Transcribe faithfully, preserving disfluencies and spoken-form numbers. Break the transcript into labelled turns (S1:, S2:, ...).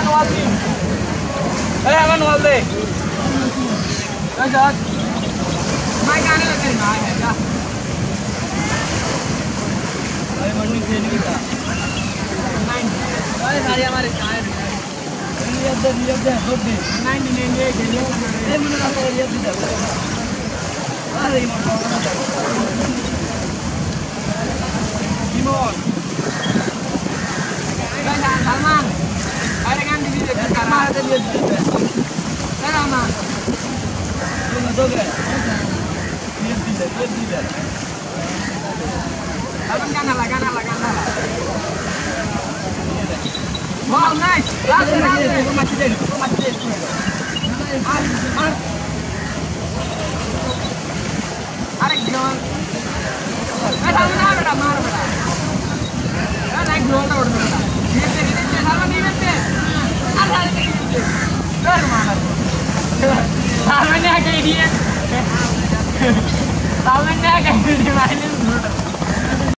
S1: नवाल दी अरे हमें नवाल दे क्या जात मैं गाने लगे ना है क्या अरे मंडी खेल भी था नहीं अरे सारे हमारे चाय ये दे ये दे हो दे नहीं नहीं नहीं ये खेलिए ये मुझे ना तो ये दे अरे Imon Imon Salman, ada kan di sini sekarang ada dia di sini. Salman, ini dua kan? Dia di sini, dia di sini. Salman kan ala, kan ala, kan ala. Wow, nice. Last, last, itu masih deh, itu masih deh. Ar, ar. Arek jual. Eh, Salman apa dah, mar dah. Eh, naik jual dah udah dah. सामने आके idiot सामने आके idiot